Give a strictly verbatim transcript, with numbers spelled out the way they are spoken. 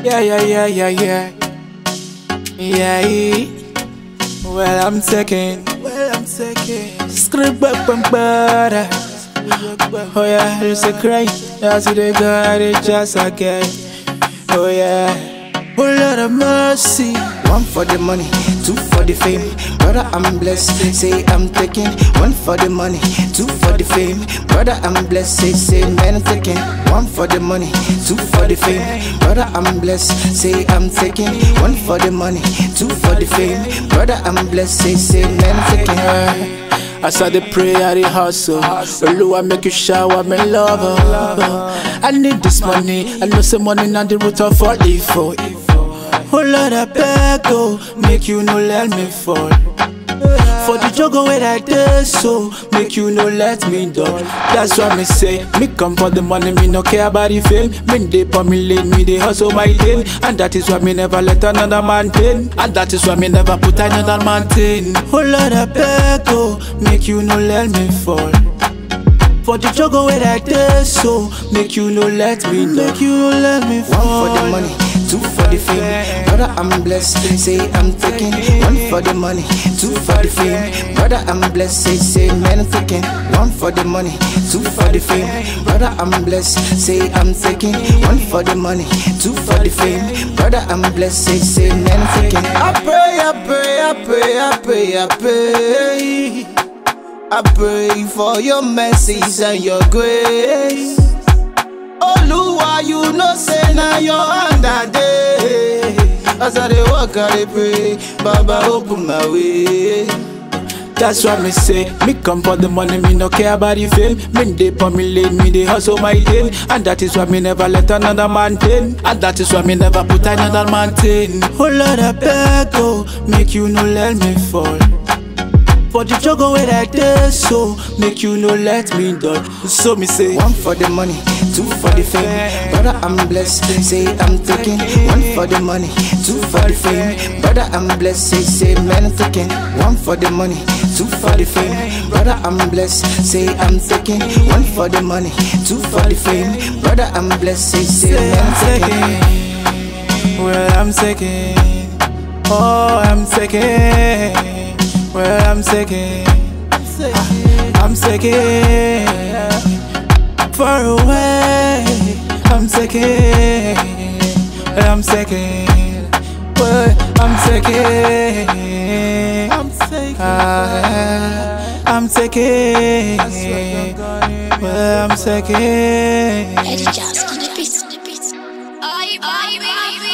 Yeah, yeah, yeah, yeah, yeah. Yeah. Well, I'm taking. Well, I'm taking. Script back from butter. Oh yeah, it's a cry. That's the God, it's just again. Oh yeah. Oh Lord of mercy. One for the money, two for the fame. Brother, I'm blessed. Say I'm taking. One for the money, two for the fame. Brother, I'm blessed. Say, say, man, I'm taking. One for the money, two for the fame. Brother, I'm blessed. Say I'm taking. One for the money, two for the fame. Brother, I'm blessed. Say, say, man, I'm taking. As I dey pray, I dey hustle. Olu, I make you shower, me lover. I need this money. I know some money not the root of all evil. Oh Lord, I beg, oh, make you no let me fall. For the juggle where I did so, make you no let me down. That's why me say, me come for the money, me no care about the fame. Me dey for me lane, me dey hustle my thing. And that is why me never let another man in. And that is why me never put another man in. Oh Lord, I beg, oh, make you no let me fall. For the juggle where I did so, make you no let me down. Make you no let me fall. One for the money, two for the fame. Brother, I'm blessed. Say I'm taking. One for the money, two for the fame. Brother, I'm blessed. Say, say, man, I'm taking. One for the money, two for the fame. Brother, I'm blessed. Say I'm taking. One for the money, two for the fame. Brother, I'm blessed. Say, say, man, I'm taking. I pray, I pray, I pray, I pray, I pray. I pray for your mercies and your grace. Oluwa, you know say na your hand a day. As I dey walk, I dey pray, Baba open my way. That's why me say, me come for the money, me no care about the fame. Me dey for me lane, me dey hustle my thing. And that is why me never let another man in. And that is why me never put another man in. Oh Lord, I beg, oh, make you no let me fall. For the juggle where I did so, make you no let me down. So me say, one for the money, two for the fame. Brother, I'm blessed. Say I'm taking. One for the money, two for the fame. Brother, I'm blessed. Say, say, man, I'm taking. One for the money, two for the fame. Brother, I'm blessed. Say I'm taking. One for the money, two for the fame. Brother, I'm blessed. Say, say, man, I'm taking. Well, I'm taking. Oh, I'm taking. Well, I'm taking. I'm taking. Far away. I'm taking. I'm taking. Well, I'm taking. I'm taking. I'm taking. Well, I'm taking. Eddie Jazz on the beat.